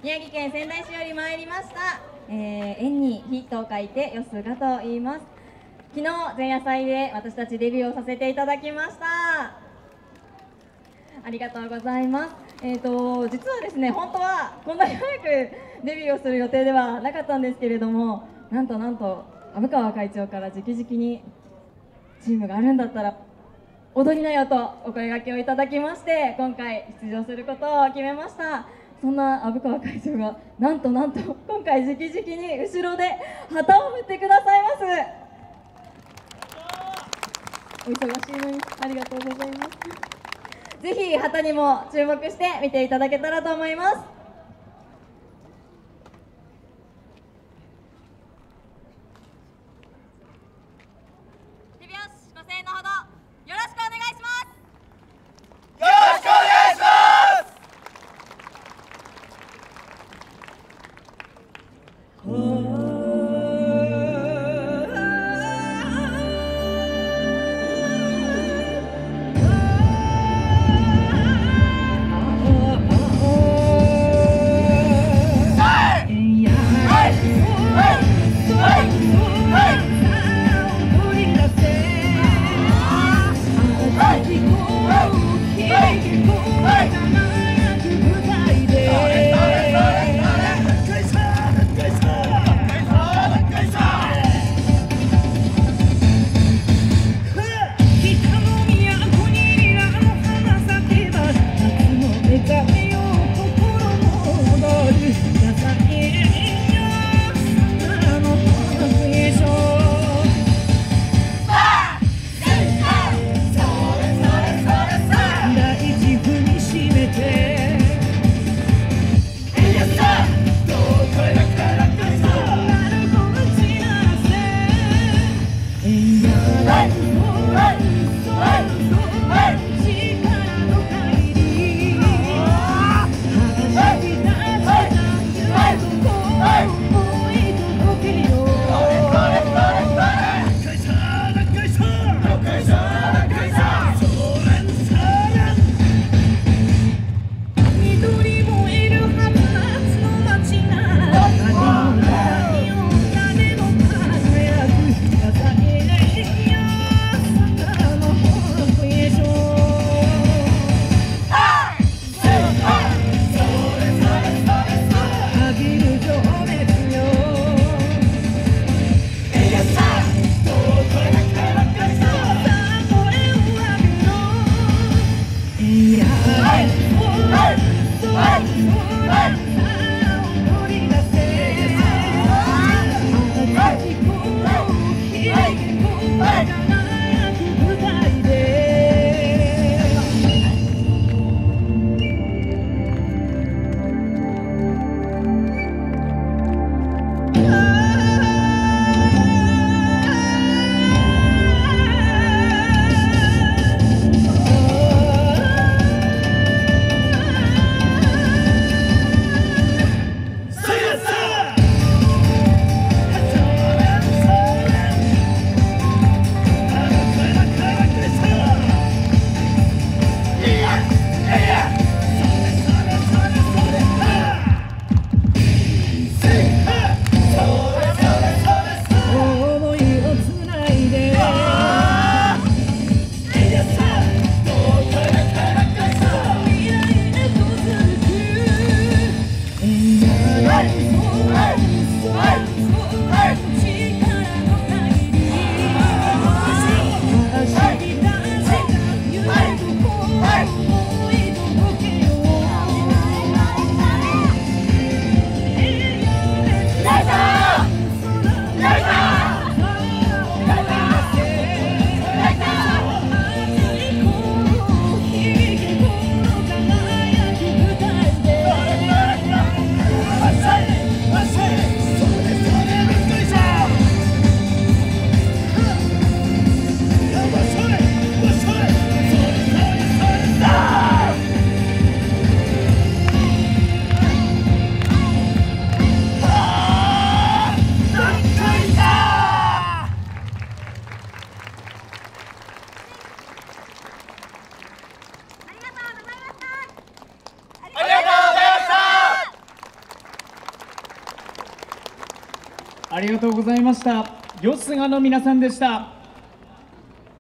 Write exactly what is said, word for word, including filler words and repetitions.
宮城県仙台市より参りました、えー、縁に火と書いてよすがと言います。昨日前夜祭で私たちデビューをさせていただきました。ありがとうございます。えーと実はですね、本当はこんなに早くデビューをする予定ではなかったんですけれども、なんとなんと虻川会長から直々にチームがあるんだったら踊りなよとお声掛けをいただきまして、今回出場することを決めました。そんな虻川会長がなんとなんと今回直々に後ろで旗を振ってくださいます。お忙しいのにありがとうございます。ぜひ旗にも注目して見ていただけたらと思います。 手拍子ご声援のほどよろしくお願いします。 よろしくお願いします。 ありがとうございました。よすがの皆さんでした。